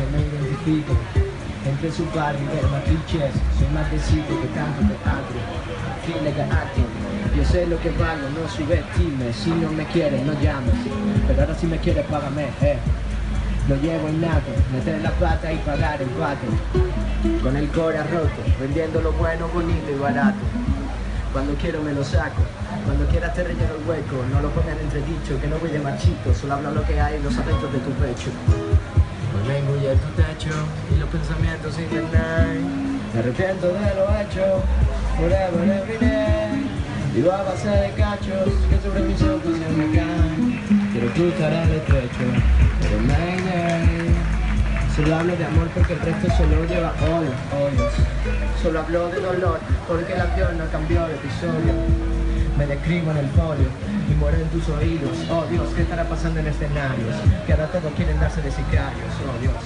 me identifico. Entre su barrio y el matrices, soy más de sitio que tanto teatro. File gato, yo sé lo que valgo, no subestimes. Si no me quieres, no llames. Pero ahora si me quieres, págame, Lo llevo innato, meter la pata y pagar el pato. Con el cora roto, vendiendo lo bueno, bonito y barato. Cuando quiero me lo saco, cuando quieras te relleno el hueco. No lo pongan entredicho, que no voy de machito. Solo hablo lo que hay en los adentros de tu pecho. Hoy me engulle tu techo y los pensamientos invernan. Me arrepiento de lo hecho, forever every day. Vivo a base de cachos que sobre mis ojos se me caen. Quiero cruzar el estrecho, pero Mayday. Solo hablo de amor porque el resto solo lleva odios. Solo hablo de dolor porque el avión no cambió de episodio. Me describo en el folio y muero en tus oídos. Oh Dios, ¿qué estará pasando en escenarios? Que ahora todos quieren darse de sicarios. Oh Dios.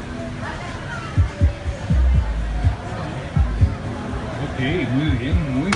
Ok, muy bien, muy